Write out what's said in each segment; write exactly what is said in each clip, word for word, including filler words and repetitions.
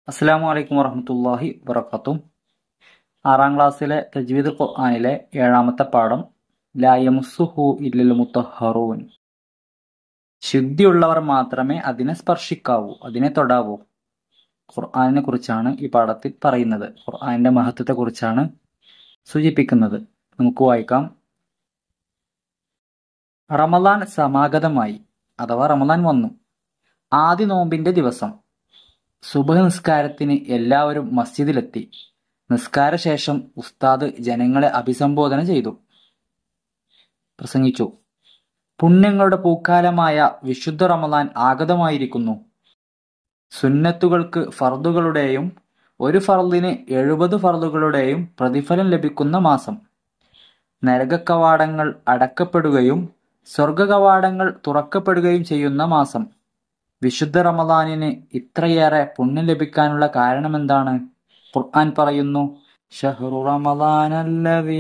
അസ്സലാമു അലൈക്കും വറഹ്മത്തുള്ളാഹി വബറകാതുഹു. ആറാം ക്ലാസ്സിലെ തജ്വീദുൽ ഖുർആനിലെ ഏഴാമത്തെ പാഠം ലാ യമുസ്സുഹു ഇല്ലൽ മുത്തഹ്ഹറൂൻ. ശുദ്ധിയുള്ളവർ മാത്രമേ അതിനെ സ്പർശിക്കാവൂ, അതിനെ തൊടാവൂ. ഖുർആനിനെ കുറിച്ചാണ് ഈ പാഠത്തിൽ പറയുന്നത്. ഖുർആനിന്റെ മഹത്വത്തെ കുറിച്ചാണ് സൂചിപ്പിക്കുന്നത്. നമുക്ക് വായിക്കാം. റമളാൻ സമാഗതമായി അഥവാ റമളാൻ വന്നു. ആദ്യ നോമ്പിന്റെ ദിവസം സുബഹ് നിസ്കാരത്തിന് എല്ലാവരും മസ്ജിദിലെത്തി. നിസ്കാരശേഷം ഉസ്താദ് ജനങ്ങളെ അഭിസംബോധന ചെയ്തു പ്രസംഗിച്ചു. പുണ്യങ്ങളുടെ പൂക്കാലമായ വിശുദ്ധ റമളാൻ ആഗതമായിരിക്കുന്നു. സുന്നത്തുകൾക്ക് ഫർദുകളുടെയും ഒരു ഫർദിന് എഴുപത് ഫർദുകളുടെയും പ്രതിഫലം ലഭിക്കുന്ന മാസം. നരകക്കവാടങ്ങൾ അടക്കപ്പെടുകയും സ്വർഗകവാടങ്ങൾ തുറക്കപ്പെടുകയും ചെയ്യുന്ന മാസം. വിശുദ്ധ റമളാനിന് ഇത്രയേറെ പുണ്യം ലഭിക്കാനുള്ള കാരണമെന്താണ്? ഖുർആൻ പറയുന്നു, ശഹ്റു റമളാനല്ലദീ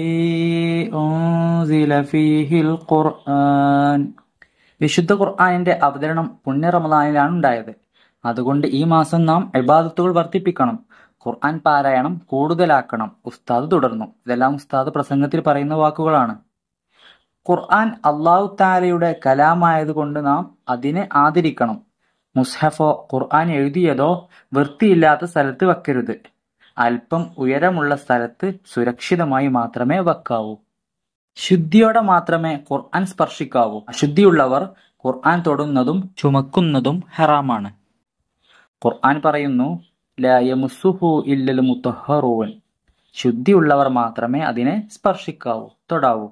ഉൻസില ഫീഹിൽ ഖുർആൻ. വിശുദ്ധ ഖുർആനിന്റെ അവതരണം പുണ്യ റമളാനിലാണ് ഉണ്ടായത്. അതുകൊണ്ട് ഈ മാസം നാം ഇബാദത്തുകൾ വർദ്ധിപ്പിക്കണം, ഖുർആൻ പാരായണം കൂടുതലാക്കണം. ഉസ്താദ് തുടർന്നു. ഇതെല്ലാം ഉസ്താദ് പ്രസംഗത്തിൽ പറയുന്ന വാക്കുകളാണ്. ഖുർആൻ അല്ലാഹു തആലയുടെ കലാമായതുകൊണ്ട് നാം അതിനെ ആദരിക്കണം. മുസ്ഹഫോ ഖുർആൻ എഴുതിയതോ വൃത്തിയില്ലാത്ത സ്ഥലത്ത് വെക്കരുത്. അല്പം ഉയരമുള്ള സ്ഥലത്ത് സുരക്ഷിതമായി മാത്രമേ വെക്കാവൂ. ശുദ്ധിയോടെ മാത്രമേ ഖുർആൻ സ്പർശിക്കാവൂ. അശുദ്ധിയുള്ളവർ ഖുർആൻ തൊടുന്നതും ചുമക്കുന്നതും ഹറാമാണ്. ഖുർആൻ പറയുന്നു, ലാ യമുസ്സുഹു ഇല്ലൽ മുത്തഹ്ഹറൂൻ. ശുദ്ധിയുള്ളവർ മാത്രമേ അതിനെ സ്പർശിക്കാവൂ, തൊടാവൂ.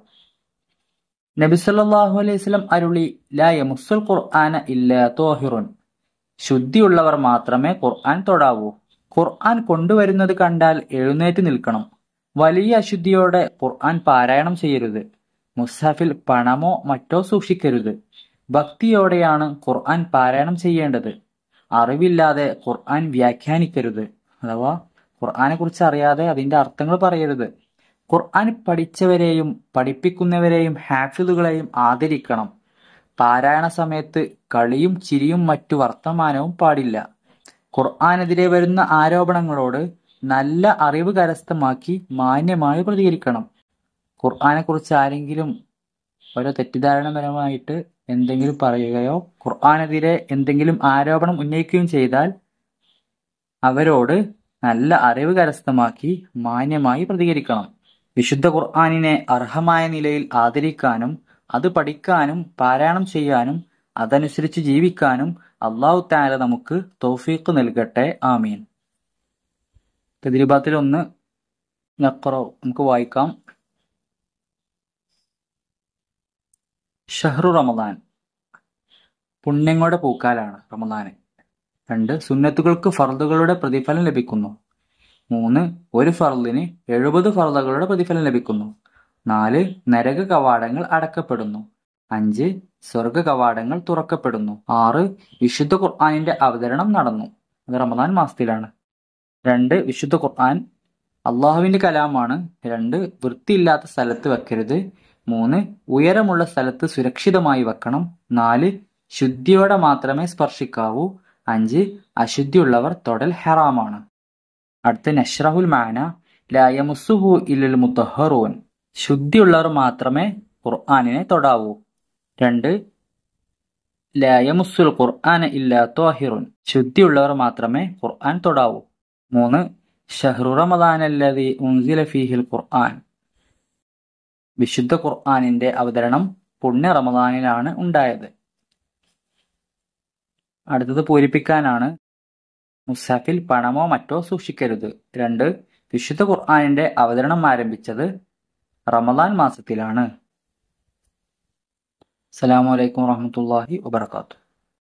നബി സല്ലല്ലാഹു അലൈഹി വസല്ലം അരുളി, ലാ യമുസ്സുൽ ഖുർആന ഇല്ലാ ത്വാഹിറുൻ. ശുദ്ധിയുള്ളവർ മാത്രമേ ഖുർആൻ തൊടാവൂ. ഖുർആൻ കൊണ്ടുവരുന്നത് കണ്ടാൽ എഴുന്നേറ്റ് നിൽക്കണം. വലിയ അശുദ്ധിയോടെ ഖുർആൻ പാരായണം ചെയ്യരുത്. മുസ്ഹഫിൽ പണമോ മറ്റോ സൂക്ഷിക്കരുത്. ഭക്തിയോടെയാണ് ഖുർആൻ പാരായണം ചെയ്യേണ്ടത്. അറിവില്ലാതെ ഖുർആൻ വ്യാഖ്യാനിക്കരുത്. അഥവാ ഖുർആനെ കുറിച്ച് അറിയാതെ അതിന്റെ അർത്ഥങ്ങൾ പറയരുത്. ഖുർആൻ പഠിച്ചവരെയും പഠിപ്പിക്കുന്നവരെയും ഹാഫിദുകളെയും ആദരിക്കണം. പാരായണ സമയത്ത് കളിയും ചിരിയും മറ്റു വർത്തമാനവും പാടില്ല. ഖുർആനെതിരെ വരുന്ന ആരോപണങ്ങളോട് നല്ല അറിവ് കരസ്ഥമാക്കി മാന്യമായി പ്രതികരിക്കണം. ഖുർആനെ കുറിച്ച് ആരെങ്കിലും ഓരോ തെറ്റിദ്ധാരണപരമായിട്ട് എന്തെങ്കിലും പറയുകയോ ഖുർആനെതിരെ എന്തെങ്കിലും ആരോപണം ഉന്നയിക്കുകയും ചെയ്താൽ അവരോട് നല്ല അറിവ് കരസ്ഥമാക്കി മാന്യമായി പ്രതികരിക്കണം. വിശുദ്ധ ഖുർആനിനെ അർഹമായ നിലയിൽ ആദരിക്കാനും അത് പഠിക്കാനും പാരായണം ചെയ്യാനും അതനുസരിച്ച് ജീവിക്കാനും അല്ലാഹു തആല നമുക്ക് തൗഫീഖ് നൽകട്ടെ. ആമീൻ. തദ്രീബാത്തിൽ ഒന്ന് നഖറ നമുക്ക് വായിക്കാം. ഷഹ്റു റമളാൻ, പുണ്യങ്ങളുടെ പൂക്കാലാണ് റമളാൻ. രണ്ട്, സുന്നത്തുകൾക്ക് ഫർദുകളുടെ പ്രതിഫലം ലഭിക്കുന്നു. മൂന്ന്, ഒരു ഫർദിന് എഴുപത് ഫർദുകളുടെ പ്രതിഫലം ലഭിക്കുന്നു. നാല്, നരക കവാടങ്ങൾ അടക്കപ്പെടുന്നു. അഞ്ച്, സ്വർഗ കവാടങ്ങൾ തുറക്കപ്പെടുന്നു. ആറ്, വിശുദ്ധ ഖുർആനിന്റെ അവതരണം നടന്നു. അത് റമദാൻ മാസത്തിലാണ്. രണ്ട്, വിശുദ്ധ ഖുർആൻ അള്ളാഹുവിന്റെ കലാമാണ്. രണ്ട്, വൃത്തിയില്ലാത്ത സ്ഥലത്ത് വെക്കരുത്. മൂന്ന്, ഉയരമുള്ള സ്ഥലത്ത് സുരക്ഷിതമായി വെക്കണം. നാല്, ശുദ്ധിയോടെ മാത്രമേ സ്പർശിക്കാവൂ. അഞ്ച്, അശുദ്ധിയുള്ളവർ തൊടൽ ഹറാമാണ്. അടുത്ത നശ്റഹുൽ മാന, ലാ യമുസ്സുഹു ഇല്ലൽ മുത്തഹ്ഹറൂൻ. ശുദ്ധിയുള്ളവർ മാത്രമേ ഖുർആനിനെ തൊടാവൂ. രണ്ട്, ലാ യമുസ്സുൽ ഖുർആന ഇല്ലാ ത്വാഹിറുൻ. ശുദ്ധിയുള്ളവർ മാത്രമേ ഖുർആൻ തൊടാവൂ. മൂന്ന്, ശഹ്റു റമളാനല്ലദീ ഉൻസില ഫീഹിൽ ഖുർആൻ. വിശുദ്ധ ഖുർആനിന്റെ അവതരണം പുണ്യ റമളാനിലാണ് ഉണ്ടായത്. അടുത്തത് പൂരിപ്പിക്കാനാണ്. മുസ്ഹഫിൽ പണമോ മറ്റോ സൂക്ഷിക്കരുത്. രണ്ട്, വിശുദ്ധ ഖുർആനിന്റെ അവതരണം ആരംഭിച്ചത് റമളാൻ മാസത്തിലാണ്. അസ്സലാമു അലൈക്കും വറഹ്മത്തുള്ളാഹി വബറകാതുഹു.